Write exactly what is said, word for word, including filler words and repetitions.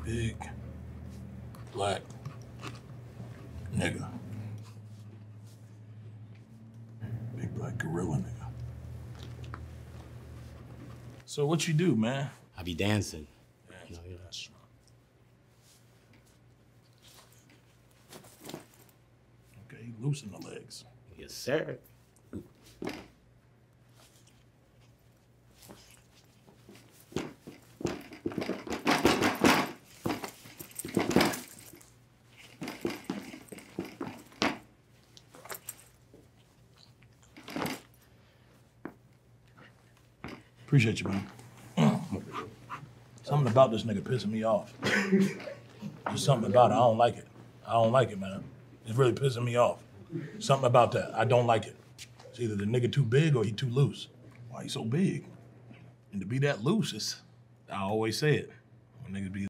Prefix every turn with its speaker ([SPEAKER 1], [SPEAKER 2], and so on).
[SPEAKER 1] Big, black, nigga. Big black gorilla nigga. So what you do, man?
[SPEAKER 2] I be dancing.
[SPEAKER 1] Dance,
[SPEAKER 2] You know, you know.
[SPEAKER 1] that's okay, loosen the legs.
[SPEAKER 2] Yes, sir.
[SPEAKER 1] Appreciate you, man. Something about this nigga pissing me off. Just something about it. I don't like it. I don't like it, man. It's really pissing me off. Something about that. I don't like it. It's either the nigga too big or he too loose. Why he so big? And to be that loose, is, I always say it. When niggas be